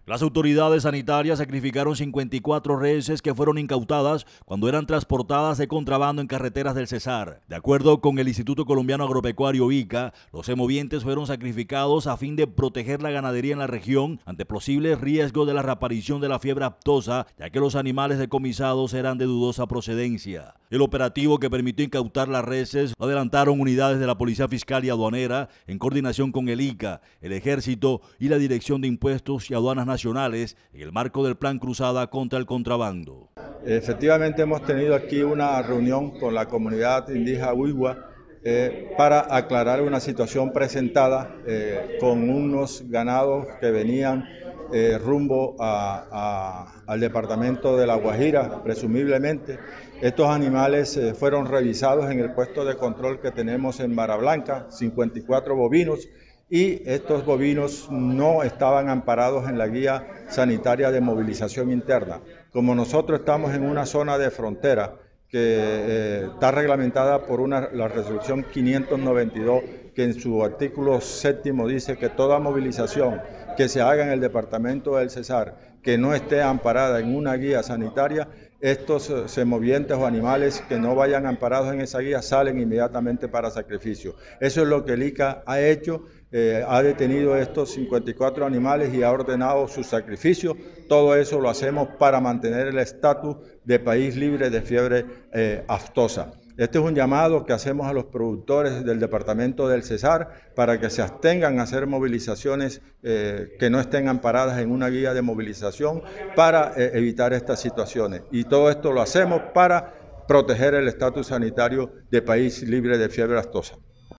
Las autoridades sanitarias sacrificaron 54 reses que fueron incautadas cuando eran transportadas de contrabando en carreteras del Cesar. De acuerdo con el Instituto Colombiano Agropecuario ICA, los semovientes fueron sacrificados a fin de proteger la ganadería en la región ante posibles riesgos de la reaparición de la fiebre aftosa, ya que los animales decomisados eran de dudosa procedencia. El operativo que permitió incautar las reses lo adelantaron unidades de la Policía Fiscal y Aduanera en coordinación con el ICA, el Ejército y la Dirección de Impuestos y Aduanas Nacionales en el marco del Plan Cruzada contra el Contrabando. Efectivamente hemos tenido aquí una reunión con la comunidad indígena Huigua para aclarar una situación presentada con unos ganados que venían rumbo al departamento de La Guajira, presumiblemente. Estos animales fueron revisados en el puesto de control que tenemos en Barra Blanca, 54 bovinos, y estos bovinos no estaban amparados en la guía sanitaria de movilización interna. Como nosotros estamos en una zona de frontera que está reglamentada por la resolución 592, que en su artículo 7º dice que toda movilización que se haga en el departamento del Cesar que no esté amparada en una guía sanitaria, estos semovientes o animales que no vayan amparados en esa guía salen inmediatamente para sacrificio. Eso es lo que el ICA ha hecho, ha detenido estos 54 animales y ha ordenado su sacrificio. Todo eso lo hacemos para mantener el estatus de país libre de fiebre aftosa. Este es un llamado que hacemos a los productores del departamento del Cesar para que se abstengan a hacer movilizaciones que no estén amparadas en una guía de movilización para evitar estas situaciones. Y todo esto lo hacemos para proteger el estatus sanitario de país libre de fiebre aftosa.